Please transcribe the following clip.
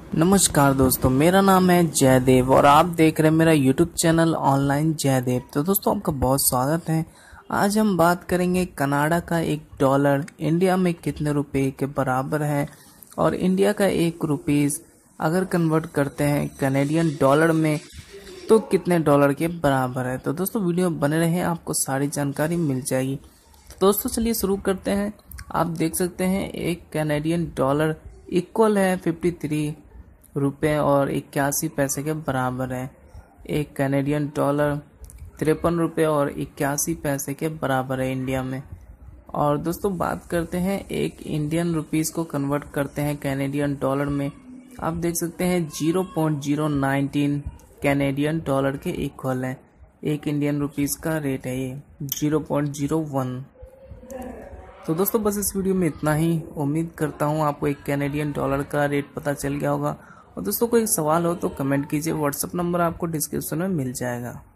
नमस्कार दोस्तों, मेरा नाम है जयदेव और आप देख रहे हैं मेरा यूट्यूब चैनल ऑनलाइन जयदेव। तो दोस्तों, आपका बहुत स्वागत है। आज हम बात करेंगे कनाडा का $1 इंडिया में कितने रुपए के बराबर है और इंडिया का ₹1 अगर कन्वर्ट करते हैं कैनेडियन डॉलर में तो कितने डॉलर के बराबर है। तो दोस्तों, वीडियो बने रहें, आपको सारी जानकारी मिल जाएगी। तो दोस्तों, चलिए शुरू करते हैं। आप देख सकते हैं एक कैनेडियन डॉलर इक्वल है 53 रुपये और 81 पैसे के बराबर है। एक कैनेडियन डॉलर 53 रुपये और 81 पैसे के बराबर है इंडिया में। और दोस्तों, बात करते हैं एक इंडियन रुपीस को कन्वर्ट करते हैं कैनेडियन डॉलर में। आप देख सकते हैं 0.019 कैनेडियन डॉलर के इक्वल है। एक इंडियन रुपीस का रेट है ये 0.01। तो दोस्तों, बस इस वीडियो में इतना ही। उम्मीद करता हूँ आपको एक कैनेडियन डॉलर का रेट पता चल गया होगा। और दोस्तों, कोई सवाल हो तो कमेंट कीजिए। व्हाट्सएप नंबर आपको डिस्क्रिप्शन में मिल जाएगा।